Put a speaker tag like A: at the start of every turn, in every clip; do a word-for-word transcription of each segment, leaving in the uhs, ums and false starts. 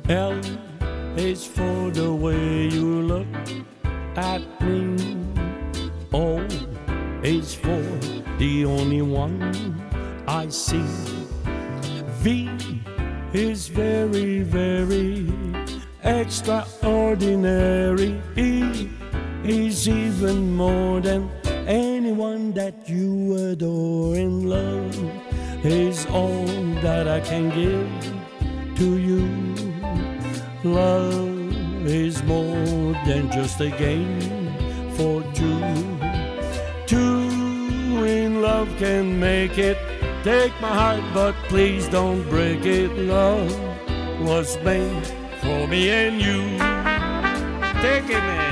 A: L is for the way you look at me. O is for the only one I see. V is very, very extraordinary. E is even more than anyone that you adore. And love is all that I can give to you. Love is more than just a game for two. Two in love can make it. Take my heart, but please don't break it. Love was made for me and you. Take it, man.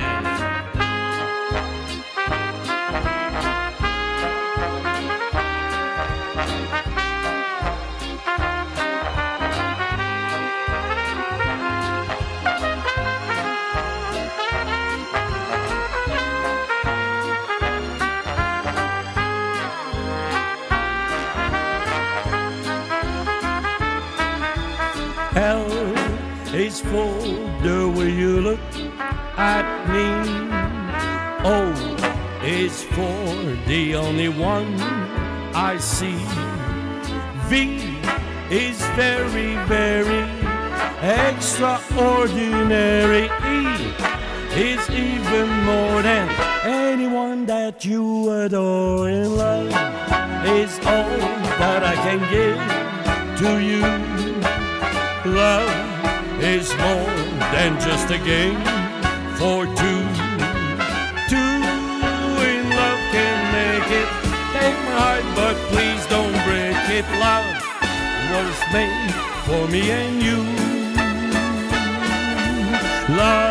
A: L is for the way you look at me. O is for the only one I see. V is very, very extraordinary. E is even more than anyone that you adore. And love is all that I can give to you. Love is more than just a game for two. Two in love can make it. Take my heart, but please don't break it. Love was made for me and you. Love